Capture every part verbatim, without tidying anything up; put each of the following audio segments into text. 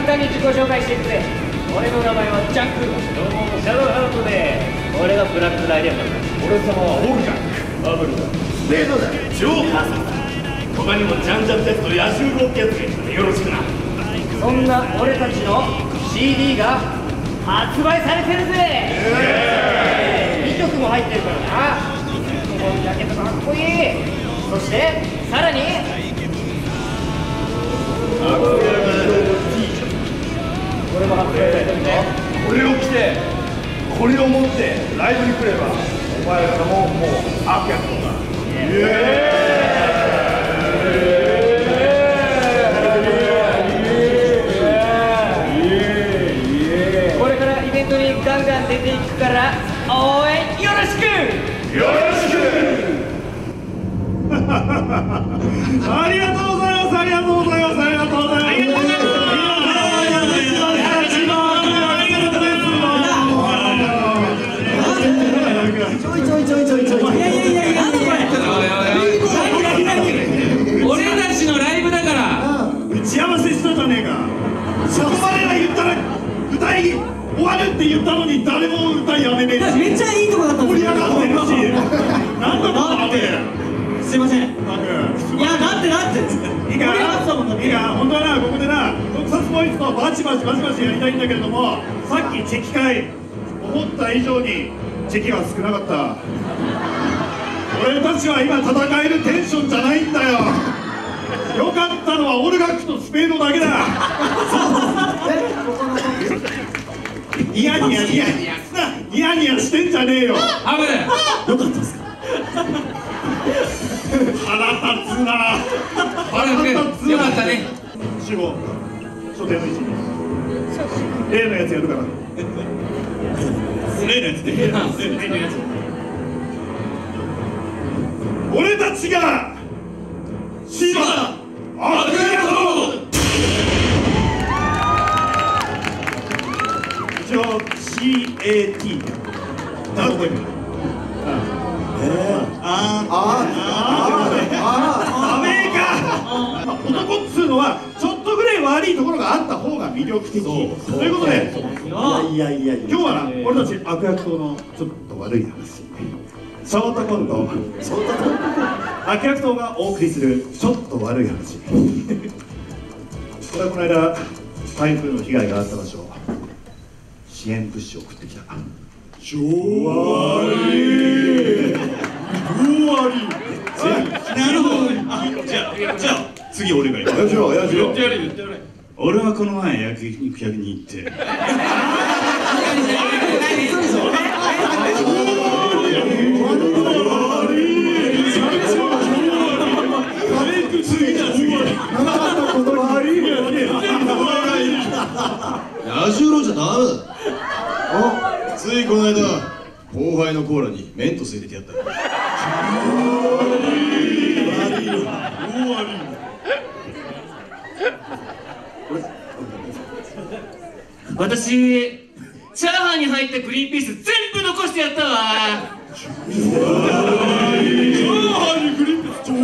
単に自己紹介していくぜ。俺の名前はジャンク。どうもシャドウハートで、俺がブラックライディアンだ。 俺様はオルカバブルだ。レードだ。超ハートだ。他にもジャンジャンテストヤシューロってやつがよろしくな。 そんな俺たちの シーディー が発売されてるぜ。にきょくも入ってるからな。このジャケットかっこいい。そしてさらにこれも発売されてるね。 これを着てこれを持ってライブに来ればお前らももう悪役とか。 これからイベントにガンガン出ていくから応援よろしく。 よろしくありがとうございます。ありがとうございます。ありがとうございます。 ちょいちょいちょいちょいちょい。いやいやいやいや、なんだこれ。俺たちのライブだから。 打ち合わせしたじゃねえか。そこまでは言ったら歌い終わるって言ったのに誰も歌いやめねえし。 めっちゃいいとこだった。 盛り上がってるし。なんだこのすいません。いやだってだって。 いいか、いいか、本当はな、ここでな、特撮ポイントとバチバチバチバチやりたいんだけれども、さっきチェキ会、思った以上にチェキが少なかった。俺たちは今戦えるテンションじゃないんだよ。よかったのはオルガックとスペードだけだ。ニヤニヤニヤニヤニヤニヤしてんじゃねえよ。 あぶね。よかったですか。 腹立つな。 腹立つな。よかったね。 集合。所定の位置に。例のやつやるから。例のやつで。例のやつ。俺たちがシーバー悪役。一応 シーエーティー ちゃんと覚えてる。あああダメか。男っつうのはちょっとぐらい悪いところがあった方が魅力的ということで、いやいやいや今日はな、俺たち悪役党のちょっと悪い話、ショートコント悪役党がお送りするちょっと悪い話。これはこの間台風の被害があった場所、支援物資を送ってきた。超悪い悪い。なるほど。じゃあじゃあ次俺が行く。やじろやじろ。言ってやれ言ってやれ。俺はこの前焼肉屋に行って。 やじろじゃダメだ。あ、ついこの間後輩のコーラにメントス入れてやった。 私チャーハンに入ったグリーンピース全部残してやったわ。 チャーハンにグリーンピース超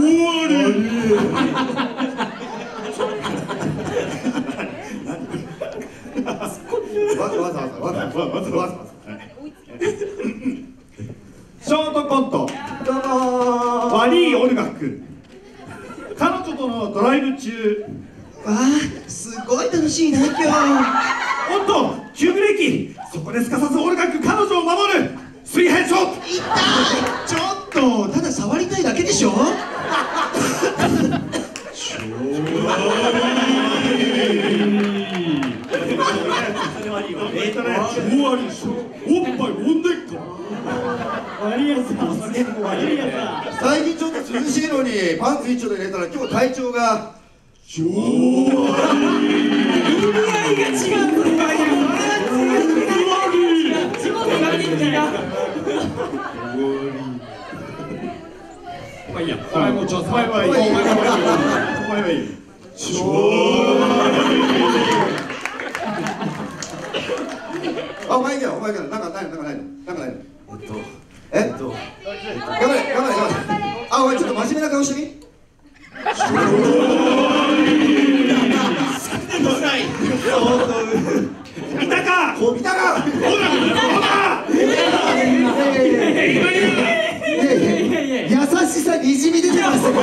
悪い。わざわざわざわざわざわざ。ショートコント。悪いオルガック。彼女とのドライブ中。 わあ、すごい楽しいな今日。 おっと、急ブレーキ。そこですかさずオルガック彼女を守る。水平ショット。 痛い。ちょっとただ触りたいだけでしょ。 えっとね、超悪い。おっぱい揉んでっか。悪いやつだ。悪いやつだ。 最近ちょっと涼しいのにパンツ一丁で入れたら今日体調が超悪い。 意味合いが違う。これは違う。 まあいいや。お前もちょっと。お前はいい。お前はいい。超あ、お前いいよ、お前いいよ、なんかないの、なんかないの、なんかないの。えっと、えっと、頑張れ、頑張れ、頑張れ。あ、お前ちょっと真面目な顔してみ。超悪い。 さにじみ出てましたから。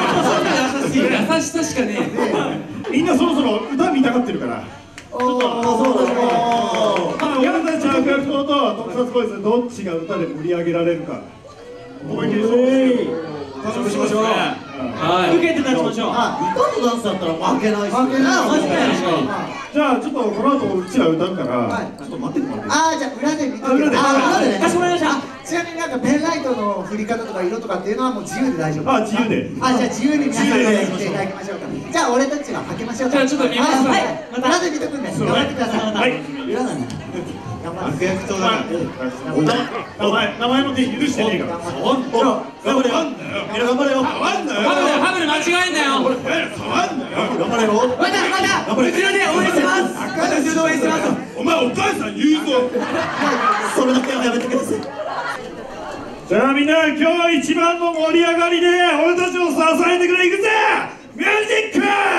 優しい優しさしかねえ。 みんなそろそろ歌見たがってるからちょっとそうだね。俺たち悪役党と特撮ボイスどっちが歌で盛り上げられるか思い切り勝負しましょう。 はい。受けて立ちましょう。 あ、歌とダンスだったら負けないっすよ。 負けないマジで。 じゃあちょっとこの後うちら歌うからちょっと待ってもらっていい？ ああ、じゃあ裏で見て。 あ裏であ裏でね。 かしこまりました。 ちなみになんかペンライトの振り方とか色とかっていうのはもう自由で大丈夫。 あ、自由で。 あ、じゃあ自由に皆さんでやっていただきましょうか。じゃあ俺たちははけましょうか。 じゃあちょっと見ます。 はい。また裏で見とくんで頑張ってください。 はい。 裏だね。 悪役党だから。 名前名前の手許してねえから。 頑張れよ。みんな頑張れよ。 触んなよ。 ハブルハブル間違えんなよ。 触んなよ。 頑張れよ。 またまた後ろで応援してます。後ろで応援してます。 お前お母さん言うぞ。 それだけはやめてください。 じゃあみんな今日一番の盛り上がりで俺たちを支えてくれ。いくぜミュージック。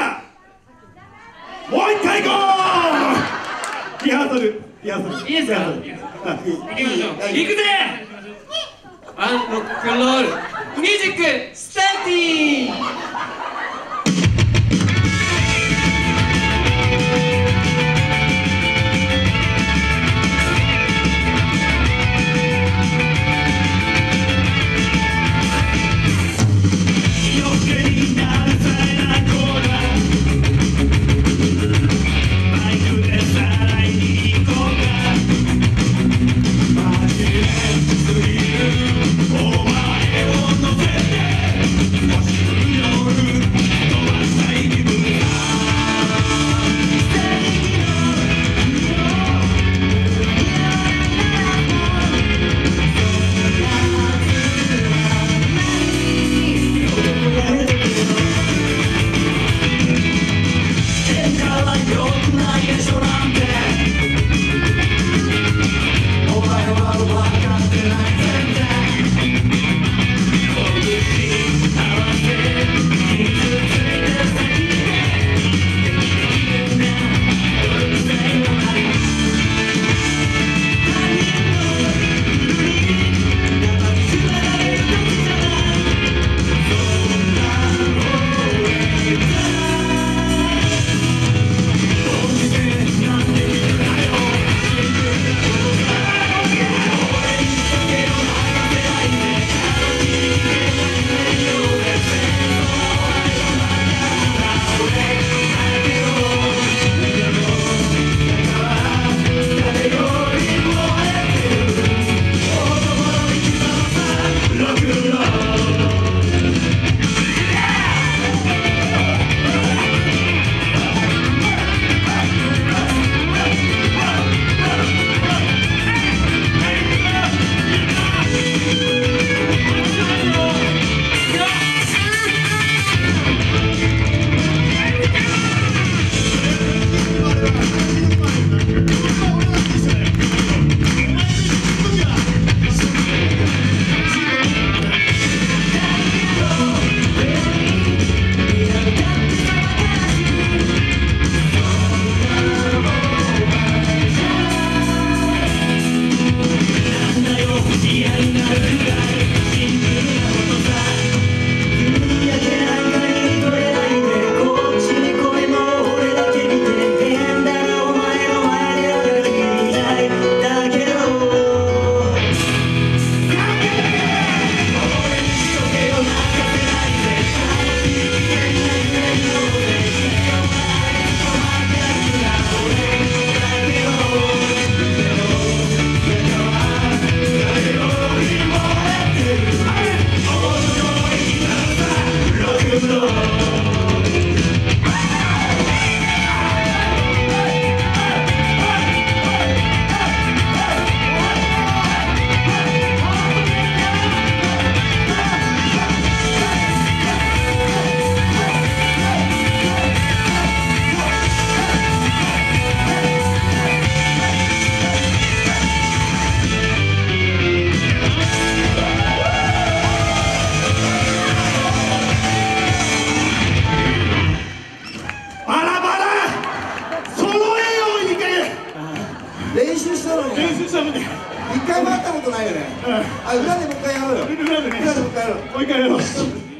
もう一回行こう。リハーサルリハーサルいいですか。行きましょう。行くぜ。ワンロックンロールミュージックスターティー。 一回も会ったことないよね。あ、裏でもう一回やろうよ。 裏でね。 裏でもう一回やろう。 もう一回やろう。